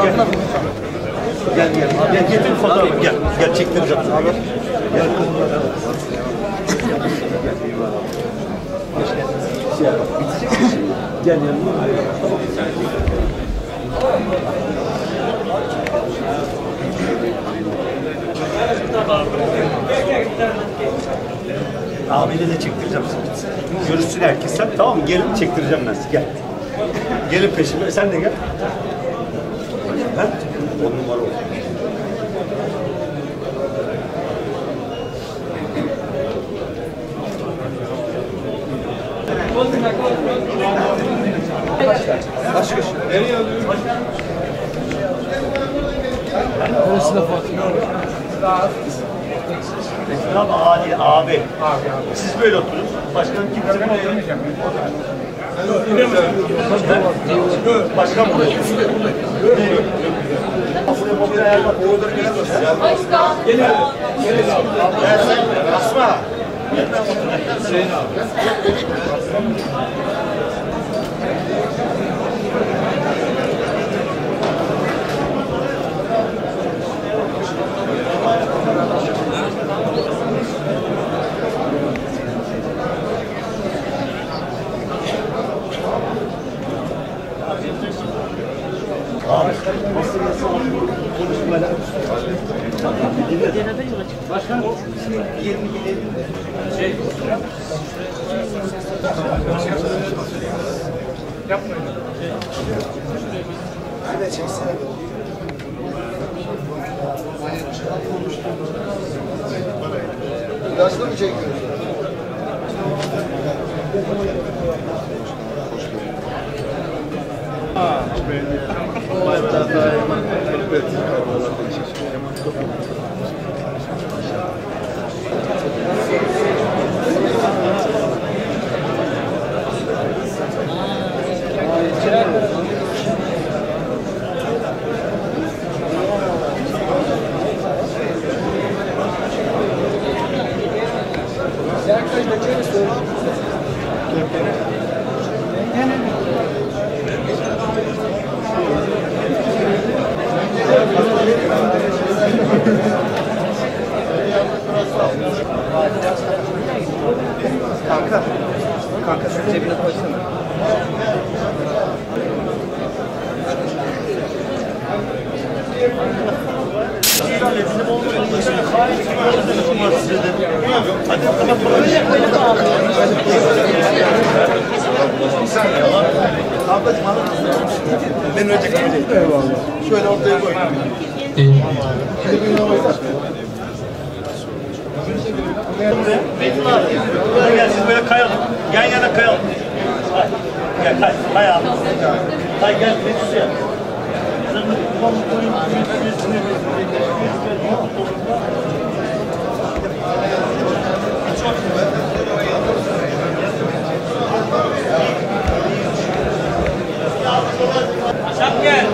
Gel getir fotoğrafı gel çektireceğim. Gel. Gel yanıma. Abiyle de çektireceğim. Görüşsün herkes sen, tamam mı? Gelin çektireceğim ben size. Gel. Gelin peşime. Sen de gel. Ha? 10 numara oldu. Başka şey. Nereye alıyoruz? Neresine Fatih? Abi. Siz böyle oturun. Başkanım kimse ben ayırmayacağım. Başkan burada. Buraya mobil ayarlar. Gelin. Asma. Hüseyin abi. Başkanım, yapmayın. Hadi çeksene. İlaçla mı çekiyorsun? Kanka sen cebine koysana. Ablacığım alır mısın? Ben önce koyacağım. Eyvallah. Şöyle ortaya koy. Metin abi, buraya gel, siz böyle kayalım. Yan yana kayalım. Gel, kay abi. Kay gel, Metin ya. Aşağı gel.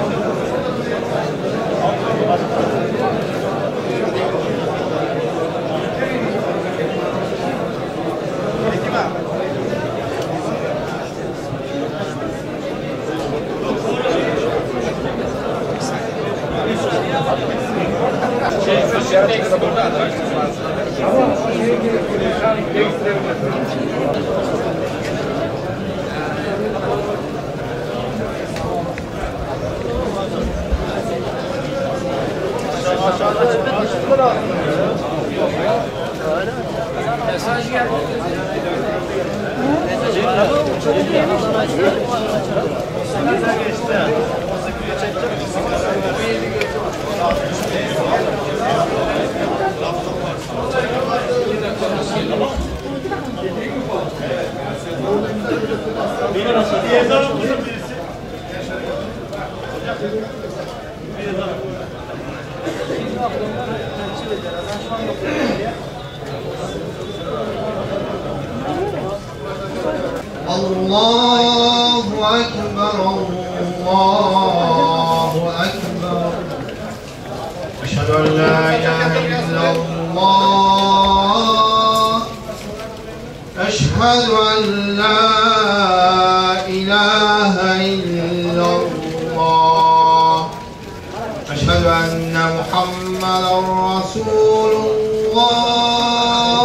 Mesaj geldi. Allahu Ekber, Allahu Ekber. Eşhedü en la ilahe illallah. Eşhedü en la ilahe illallah. محمدا رسول الله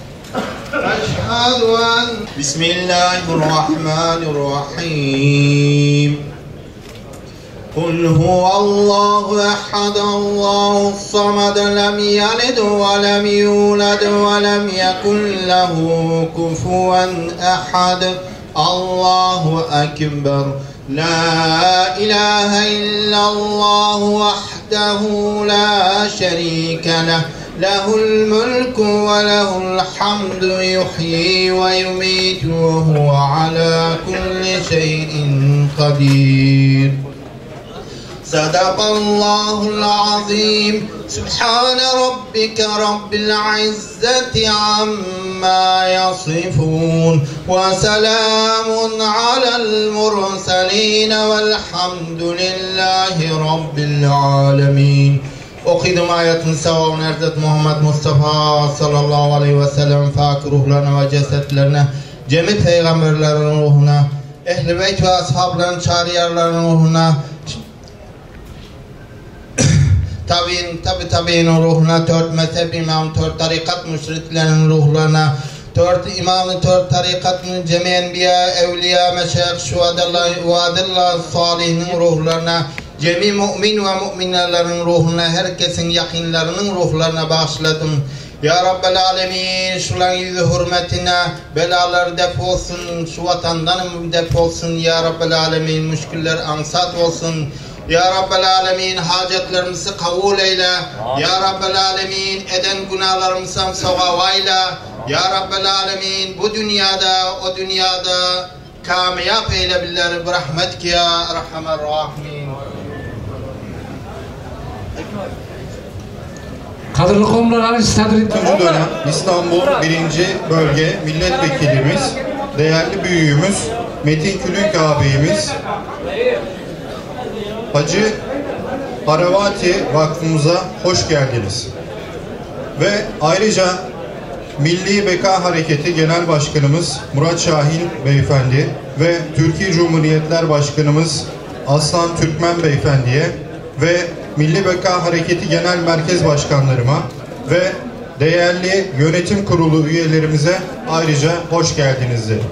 أشهد أن بسم الله الرحمن الرحيم قل هو الله أحد الله الصمد لم يلد ولم يولد ولم يكن له كفوا أحد الله أكبر لا إله إلا الله وحده لا شريك له له الملك وله الحمد يحيي ويميت وهو على كل شيء قدير صدق الله العظيم سبحان ربك رب العزة عما يصفون وسلام على المرسلين والحمد لله رب العالمين. Okudum ayetin sevabını erzet Muhammed Mustafa sallallahu aleyhi ve sellem fakir ruhlarına ve cesetlerine, cemi peygamberlerin ruhuna, ehl-i beyt ve ashabların çağrıyarların ruhuna, tabi'in ruhuna, 4 mezhep imam, 4 tarikat müşritlerin ruhlarına, 4 imamın 4 tarikatının cemi enbiya, evliya, meşayih, şuhadallah, vadillah, salihinin ruhlarına, cemi mümin ve müminlerin ruhuna, herkesin yakınlarının ruhlarına bağışladım. Ya Rabbel Alemin, şuların yüzü hürmetine belalar def olsun, şu vatandan def olsun. Ya Rabbel Alemin, müşküller ansat olsun. Ya Rabbel Alemin, hacetlerimizi kabul eyle. Ya Rabbel Alemin, eden günahlarımızı savavayla. Ya Rabbel Alemin, bu dünyada, o dünyada kamiyap eyle billeri bi rahmetki ya Erhamer Rahimin. Kadırlı komlar istedrik. 3. dönem İstanbul 1. Bölge Milletvekilimiz, değerli büyüğümüz Metin Külünk ağabeyimiz, Hacı Haravati Vakfımıza hoş geldiniz. Ve ayrıca Milli Beka Hareketi Genel Başkanımız Murat Şahin Beyefendi ve Türkiye Cumhuriyetler Başkanımız Aslan Türkmen Beyefendi'ye ve Milli Beka Hareketi Genel Merkez Başkanlarıma ve değerli yönetim kurulu üyelerimize ayrıca hoş geldiniz derim.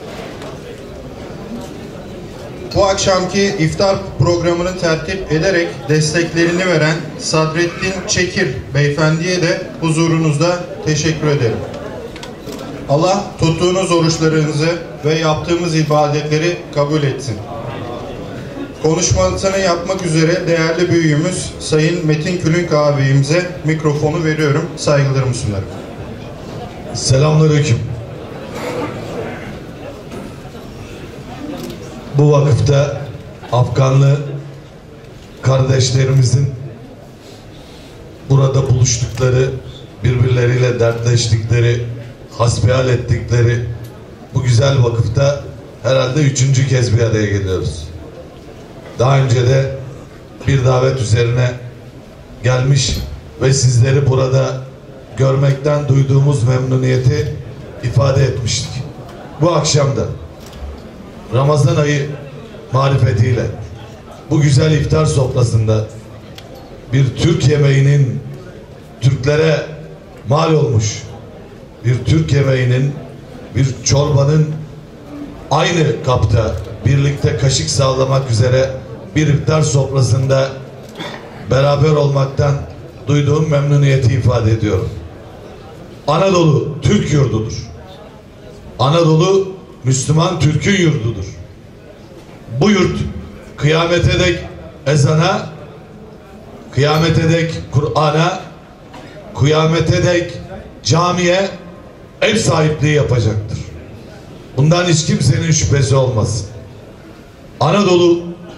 Bu akşamki iftar programını tertip ederek desteklerini veren Sadrettin Çekir Beyefendi'ye de huzurunuzda teşekkür ederim. Allah tuttuğunuz oruçlarınızı ve yaptığımız ibadetleri kabul etsin. Konuşmasını yapmak üzere değerli büyüğümüz Sayın Metin Külünk ağabeyimize mikrofonu veriyorum. Saygılarımı sunarım. Selamünaleyküm. Bu vakıfta Afganlı kardeşlerimizin burada buluştukları, birbirleriyle dertleştikleri, hasbihal ettikleri bu güzel vakıfta herhalde 3. kez bir araya geliyoruz. Daha önce de bir davet üzerine gelmiş ve sizleri burada görmekten duyduğumuz memnuniyeti ifade etmiştik. Bu akşam da Ramazan ayı marifetiyle bu güzel iftar sofrasında bir Türk yemeğinin Türklere mal olmuş, bir Türk yemeğinin, bir çorbanın aynı kapta birlikte kaşık sallamak üzere bir iftar sofrasında beraber olmaktan duyduğum memnuniyeti ifade ediyorum. Anadolu Türk yurdudur. Anadolu Müslüman Türk'ün yurdudur. Bu yurt kıyamete dek ezana, kıyamete dek Kur'an'a, kıyamete dek camiye ev sahipliği yapacaktır. Bundan hiç kimsenin şüphesi olmaz. Anadolu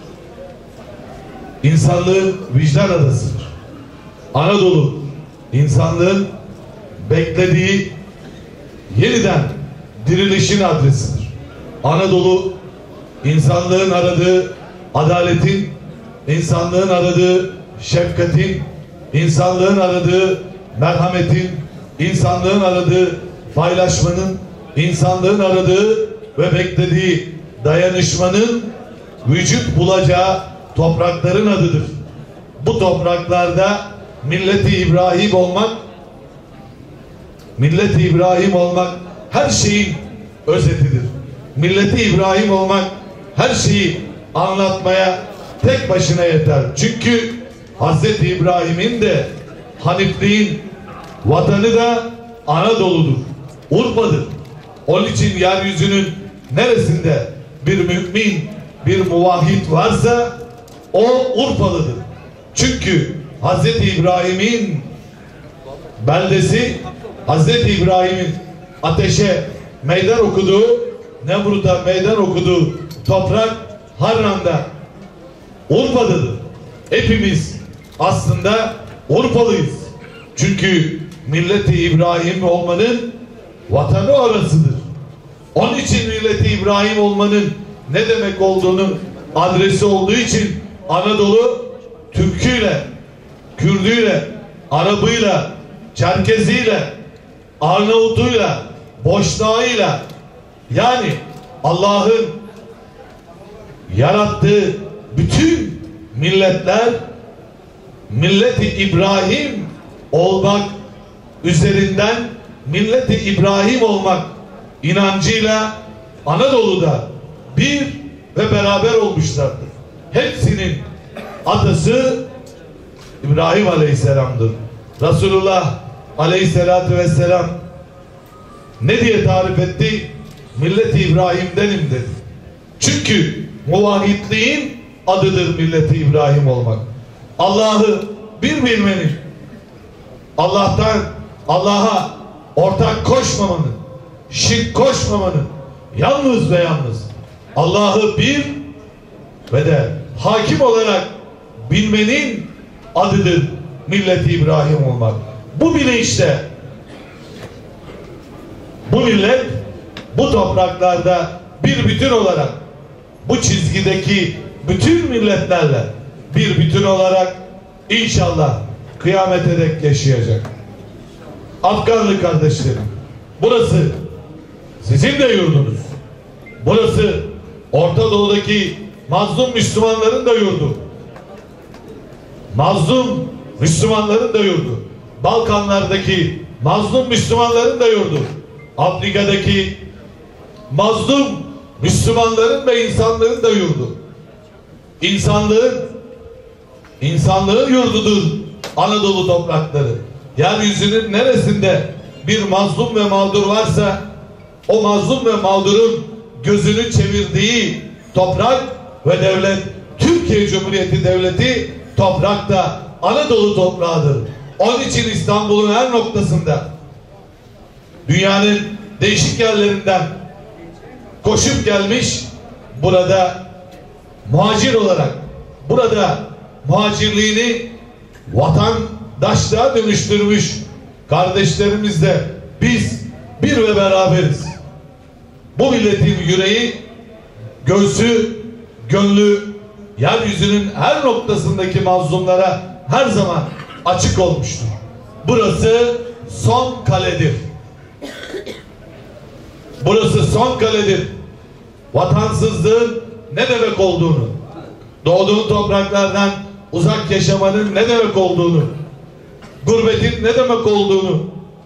insanlığın vicdan adasıdır. Anadolu insanlığın beklediği yeniden dirilişin adresidir. Anadolu insanlığın aradığı adaletin, insanlığın aradığı şefkatin, insanlığın aradığı merhametin, insanlığın aradığı paylaşmanın, insanlığın aradığı ve beklediği dayanışmanın vücut bulacağı toprakların adıdır. Bu topraklarda milleti İbrahim olmak, milleti İbrahim olmak her şeyin özetidir. Milleti İbrahim olmak her şeyi anlatmaya tek başına yeter. Çünkü Hazreti İbrahim'in de Hanifliğin vatanı da Anadolu'dur, Urfa'dır. Onun için yeryüzünün neresinde bir mümin, bir muvahhid varsa o Urfalıdır. Çünkü Hazreti İbrahim'in beldesi, Hazreti İbrahim'in ateşe meydan okuduğu, Nemrut'a meydan okuduğu toprak Harran'da, Urfa'dadır. Hepimiz aslında Urfalıyız. Çünkü milleti İbrahim olmanın vatanı orasıdır. Onun için milleti İbrahim olmanın ne demek olduğunun adresi olduğu için Anadolu Türküyle, Kürdüyle, Arabıyla, Çerkeziyle, Arnavutuyla, Boşnağıyla, yani Allah'ın yarattığı bütün milletler milleti İbrahim olmak üzerinden milleti İbrahim olmak inancıyla Anadolu'da bir ve beraber olmuşlardır. Hepsinin atası İbrahim Aleyhisselam'dır. Resulullah Aleyhisselatü Vesselam ne diye tarif etti? Milleti İbrahim'denim dedi. Çünkü muvahhidliğin adıdır milleti İbrahim olmak. Allah'ı bir bilmenin, Allah'a ortak koşmamanın, şirk koşmamanın, yalnız ve yalnız Allah'ı bir ve de hakim olarak bilmenin adıdır milleti İbrahim olmak. Bu bilinçle bu millet bu topraklarda bir bütün olarak bu çizgideki bütün milletlerle bir bütün olarak inşallah kıyamete dek yaşayacak. Afganlı kardeşlerim, burası sizin de yurdunuz. Burası Orta Doğu'daki mazlum Müslümanların da yurdu. Mazlum Müslümanların da yurdu. Balkanlardaki mazlum Müslümanların da yurdu. Afrika'daki mazlum Müslümanların ve insanların da yurdu. İnsanlığın yurdudur Anadolu toprakları. Yeryüzünün neresinde bir mazlum ve mağdur varsa o mazlum ve mağdurun gözünü çevirdiği toprak ve devlet Türkiye Cumhuriyeti Devleti toprakta Anadolu toprağıdır. Onun için İstanbul'un her noktasında dünyanın değişik yerlerinden koşup gelmiş, burada muhacir olarak burada muhacirliğini vatandaşlığa dönüştürmüş kardeşlerimizle biz bir ve beraberiz. Bu milletin yüreği, göğsü, gönlü yeryüzünün her noktasındaki mazlumlara her zaman açık olmuştur. Burası son kaledir. Burası son kaledir. Vatansızlığın ne demek olduğunu, doğduğun topraklardan uzak yaşamanın ne demek olduğunu, gurbetin ne demek olduğunu,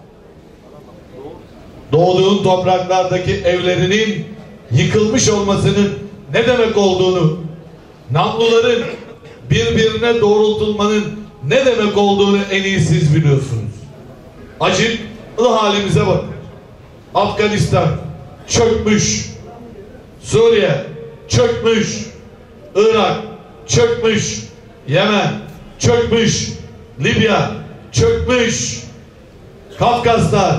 doğduğun topraklardaki evlerinin yıkılmış olmasının ne demek olduğunu, namluların birbirine doğrultulmanın ne demek olduğunu en iyi siz biliyorsunuz. Acıklı halimize bak. Afganistan çökmüş, Suriye çökmüş, Irak çökmüş, Yemen çökmüş, Libya çökmüş, Kafkaslar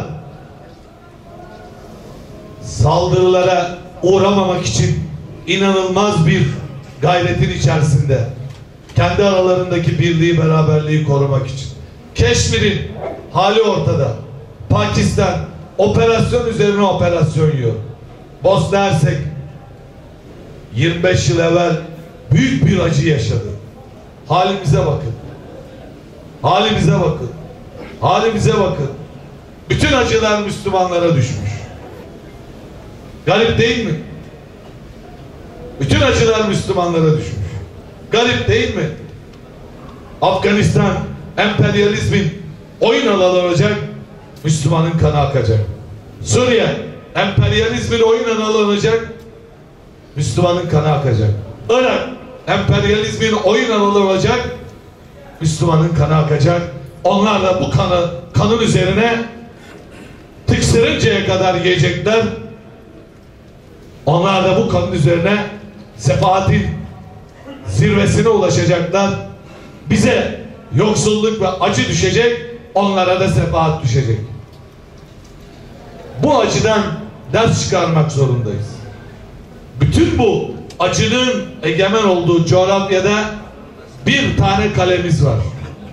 saldırılara uğramamak için inanılmaz bir gayretin içerisinde, kendi aralarındaki birliği, beraberliği korumak için. Keşmir'in hali ortada. Pakistan operasyon üzerine operasyon yiyor. Bosna Hersek 25 yıl evvel büyük bir acı yaşadı. Halimize bakın. Halimize bakın. Halimize bakın. Bütün acılar Müslümanlara düşmüş. Garip değil mi? Bütün acılar Müslümanlara düşmüş. Garip değil mi? Afganistan emperyalizmin oyun alanı olacak, Müslümanın kanı akacak. Suriye emperyalizmin oyun alanı olacak, Müslümanın kanı akacak. Irak emperyalizmin oyun alanı olacak, Müslümanın kanı akacak. Onlar da bu kanın üzerine tıksırıncaya kadar yiyecekler. Onlar da bu kanın üzerine sefaatin zirvesine ulaşacaklar. Bize yoksulluk ve acı düşecek, onlara da sefaat düşecek. Bu acıdan ders çıkarmak zorundayız. Bütün bu acının egemen olduğu coğrafyada bir tane kalemiz var.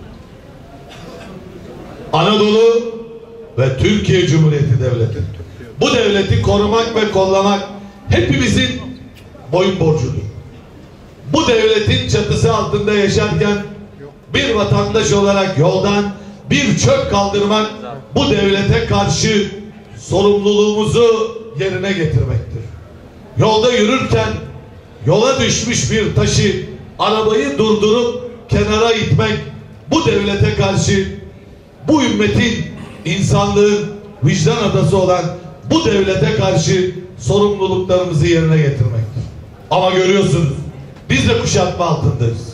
Anadolu ve Türkiye Cumhuriyeti Devleti. Bu devleti korumak ve kollamak hepimizin boyun borcudur. Bu devletin çatısı altında yaşarken bir vatandaş olarak yoldan bir çöp kaldırmak bu devlete karşı sorumluluğumuzu yerine getirmektir. Yolda yürürken yola düşmüş bir taşı, arabayı durdurup kenara itmek bu devlete karşı, bu ümmetin, insanlığın vicdan adası olan bu devlete karşı sorumluluklarımızı yerine getirmektir. Ama görüyorsunuz, biz de kuşatma altındayız.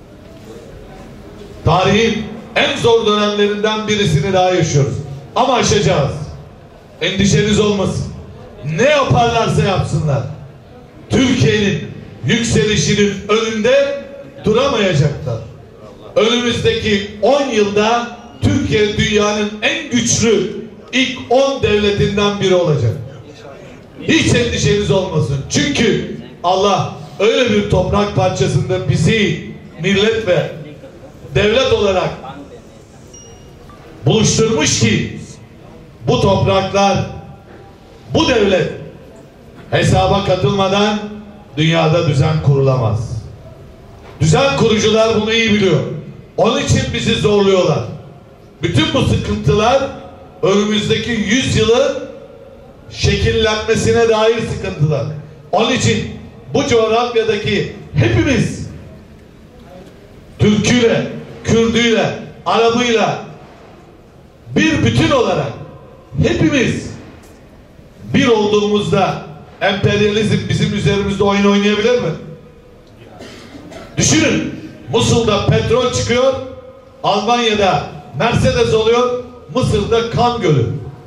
Tarihin en zor dönemlerinden birisini daha yaşıyoruz. Ama aşacağız. Endişeniz olmasın. Ne yaparlarsa yapsınlar, Türkiye'nin yükselişinin önünde duramayacaklar. Önümüzdeki 10 yılda Türkiye dünyanın en güçlü ilk 10 devletinden biri olacak. Hiç endişeniz olmasın. Çünkü Allah öyle bir toprak parçasında bizi millet ve devlet olarak buluşturmuş ki bu topraklar, bu devlet hesaba katılmadan dünyada düzen kurulamaz. Düzen kurucular bunu iyi biliyor. Onun için bizi zorluyorlar. Bütün bu sıkıntılar önümüzdeki 100 yılın şekillenmesine dair sıkıntılar. Onun için bu coğrafyadaki hepimiz Türküyle, Kürdüyle, Arabıyla bir bütün olarak hepimiz bir olduğumuzda emperyalizm bizim üzerimizde oyun oynayabilir mi? Düşünün, Musul'da petrol çıkıyor, Almanya'da Mercedes oluyor, Mısır'da Kan Gölü.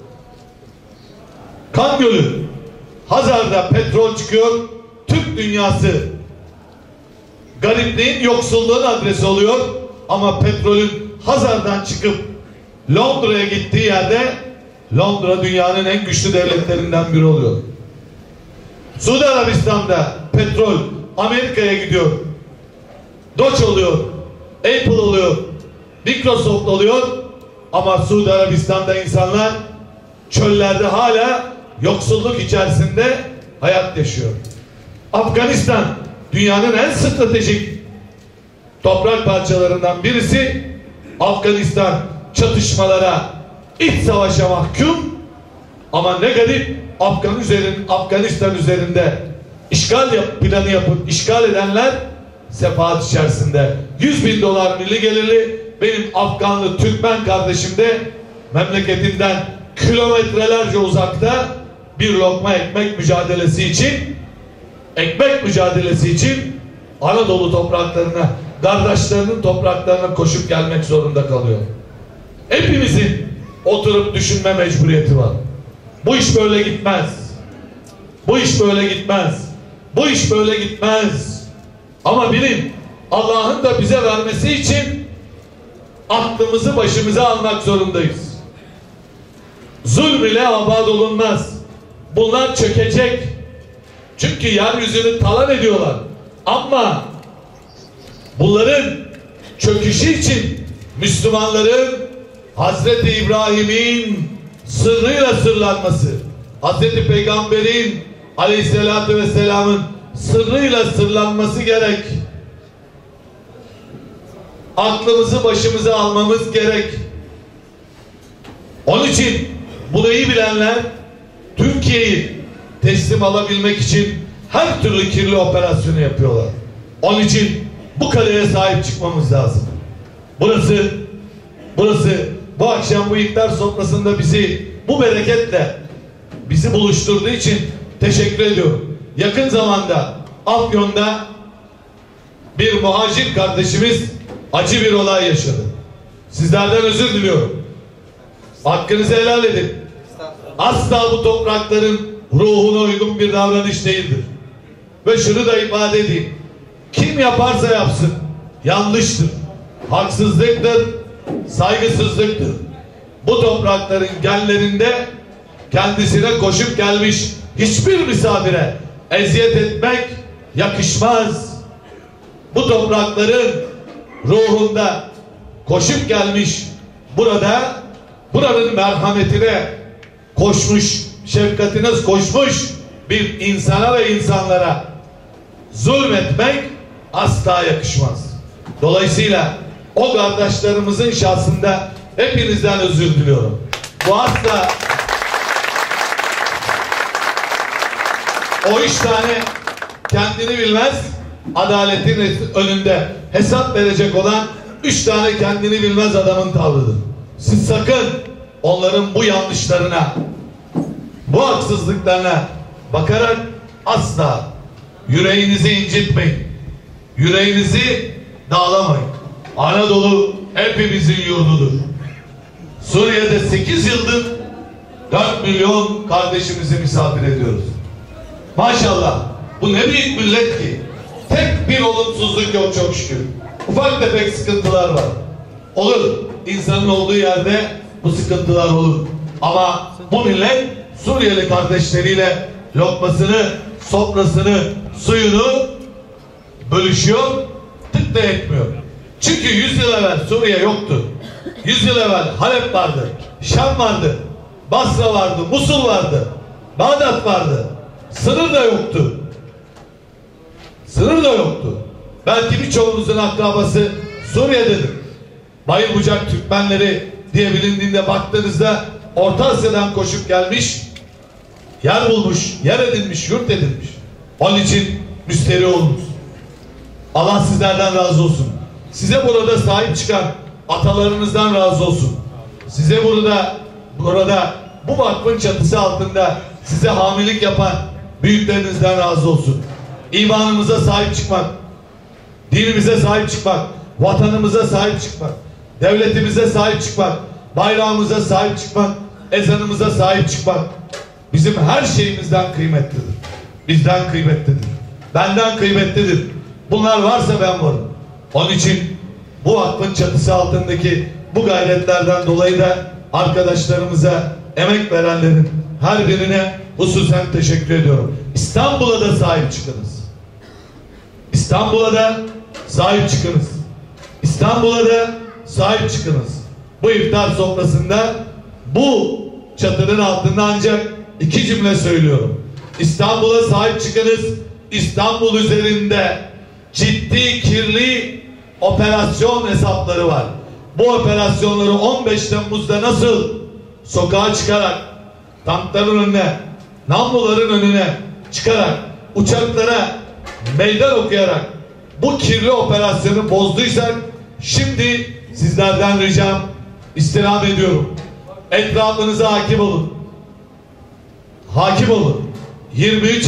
Kan Gölü, Hazar'da petrol çıkıyor, Türk dünyası garipliğin, yoksulluğun adresi oluyor ama petrolün Hazar'dan çıkıp Londra'ya gittiği yerde Londra dünyanın en güçlü devletlerinden biri oluyor. Suudi Arabistan'da petrol Amerika'ya gidiyor. Dodge oluyor, Apple oluyor, Microsoft oluyor ama Suudi Arabistan'da insanlar çöllerde hala yoksulluk içerisinde hayat yaşıyor. Afganistan dünyanın en stratejik toprak parçalarından birisi. Afganistan çatışmalara, iç savaşa mahkum ama ne garip, Afganistan üzerinde işgal planı yapıp işgal edenler sefaat içerisinde. 100.000 dolar milli gelirli benim Afganlı Türkmen kardeşim de memleketinden kilometrelerce uzakta bir lokma ekmek mücadelesi için Anadolu topraklarına, kardeşlerinin topraklarına koşup gelmek zorunda kalıyor. Hepimizin oturup düşünme mecburiyeti var. Bu iş böyle gitmez. Bu iş böyle gitmez. Bu iş böyle gitmez. Ama bilin, Allah'ın da bize vermesi için aklımızı başımıza almak zorundayız. Zulm ile abad olunmaz. Bunlar çökecek. Çünkü yeryüzünü talan ediyorlar. Ama bunların çöküşü için Müslümanların Hazreti İbrahim'in sırrıyla sırlanması, Hazreti Peygamber'in Aleyhisselatü Vesselam'ın sırrıyla sırlanması gerek. Aklımızı başımıza almamız gerek. Onun için bunu iyi bilenler Türkiye'yi teslim alabilmek için her türlü kirli operasyonu yapıyorlar. Onun için bu kaleye sahip çıkmamız lazım. Burası burası bu akşam bu iftar sofrasında bizi bu bereketle bizi buluşturduğu için teşekkür ediyorum. Yakın zamanda Afyon'da bir muhacir kardeşimiz acı bir olay yaşadı. Sizlerden özür diliyorum. Hakkınızı helal edin. Asla bu toprakların ruhuna uygun bir davranış değildir. Ve şunu da ifade edeyim. Kim yaparsa yapsın yanlıştır, haksızlıktır, saygısızlıktır. Bu toprakların genlerinde kendisine koşup gelmiş hiçbir misafire eziyet etmek yakışmaz. Bu toprakların ruhunda koşup gelmiş, buranın merhametine koşmuş, şefkatine koşmuş bir insana ve insanlara zulmetmek asla yakışmaz. Dolayısıyla o kardeşlerimizin şahsında hepinizden özür diliyorum. Bu asla o 3 tane kendini bilmez, adaletin önünde hesap verecek olan 3 tane kendini bilmez adamın tavrıdır. Siz sakın onların bu yanlışlarına, bu haksızlıklarına bakarak asla yüreğinizi incitmeyin. Yüreğinizi dağlamayın. Anadolu hepimizin yurdudur. Suriye'de 8 yıldır 4 milyon kardeşimizi misafir ediyoruz. Maşallah. Bu ne büyük millet ki. Tek bir olumsuzluk yok çok şükür. Ufak tefek sıkıntılar var. Olur. İnsanın olduğu yerde bu sıkıntılar olur. Ama bu millet Suriyeli kardeşleriyle lokmasını, sofrasını, suyunu bölüşüyor, tık da etmiyor. Çünkü 100 yıl evvel Suriye yoktu. 100 yıl evvel Halep vardı, Şam vardı, Basra vardı, Musul vardı, Bağdat vardı. Sınır da yoktu. Sınır da yoktu. Belki birçoğunuzun akrabası Suriye'dedir. Bayılbucak Türkmenleri diye bilindiğinde baktığınızda Orta Asya'dan koşup gelmiş, yer bulmuş, yer edinmiş, yurt edinmiş. Onun için müsterih olunuz. Allah sizlerden razı olsun. Size burada sahip çıkan atalarınızdan razı olsun. Size burada bu vakfın çatısı altında size hamilelik yapan büyüklerinizden razı olsun. İmanımıza sahip çıkmak, dinimize sahip çıkmak, vatanımıza sahip çıkmak, devletimize sahip çıkmak, bayrağımıza sahip çıkmak, ezanımıza sahip çıkmak bizim her şeyimizden kıymetlidir. Bizden kıymetlidir. Benden kıymetlidir. Bunlar varsa ben varım. Onun için bu vakfın çatısı altındaki bu gayretlerden dolayı da arkadaşlarımıza, emek verenlerin her birine hususen teşekkür ediyorum. İstanbul'a da sahip çıkınız. İstanbul'a da sahip çıkınız. İstanbul'a da sahip çıkınız. Bu iftar sofrasında bu çatının altında ancak 2 cümle söylüyorum. İstanbul'a sahip çıkınız. İstanbul üzerinde ciddi kirli operasyon hesapları var. Bu operasyonları 15 Temmuz'da nasıl sokağa çıkarak, tankların önüne, namluların önüne çıkarak, uçaklara meydan okuyarak bu kirli operasyonu bozduysak, şimdi sizlerden ricam, istirham ediyorum. Etrafınıza hakim olun. Hakim olun. 23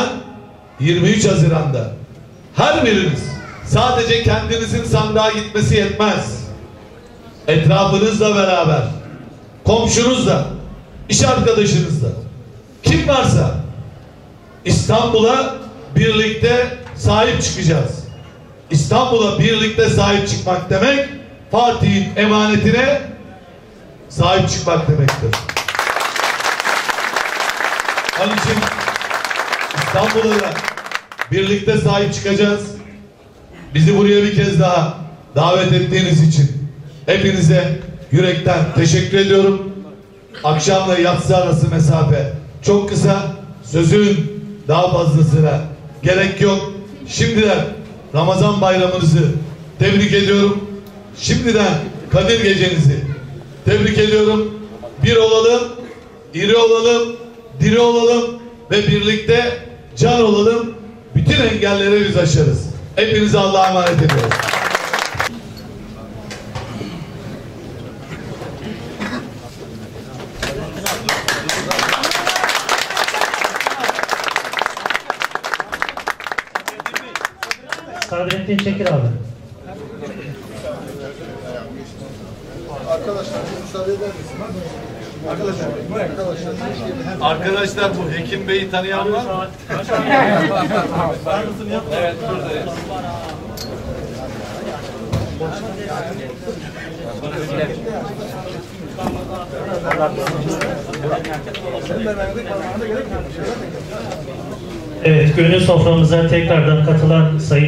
Haziran'da her biriniz sadece kendinizin sandığa gitmesi yetmez. Etrafınızla beraber, komşunuzla, iş arkadaşınızla, kim varsa İstanbul'a birlikte sahip çıkacağız. İstanbul'a birlikte sahip çıkmak demek, Fatih'in emanetine sahip çıkmak demektir. Onun için İstanbul'a da birlikte sahip çıkacağız. Bizi buraya bir kez daha davet ettiğiniz için hepinize yürekten teşekkür ediyorum. Akşamla yatsı arası mesafe çok kısa. Sözün daha fazlasına gerek yok. Şimdiden Ramazan bayramınızı tebrik ediyorum. Şimdiden Kadir gecenizi tebrik ediyorum. Bir olalım, iri olalım, diri olalım ve birlikte can olalım. Bütün engelleri biz aşarız. Hepinize Allah'a emanet ediyoruz. Sadrettin Çekir abi. Arkadaşlar müsaade eder misin? Arkadaşlar bu Hekim Bey'i tanıyan var mı? Evet, buradayız. Evet, gönül soframıza tekrardan katılan Sayın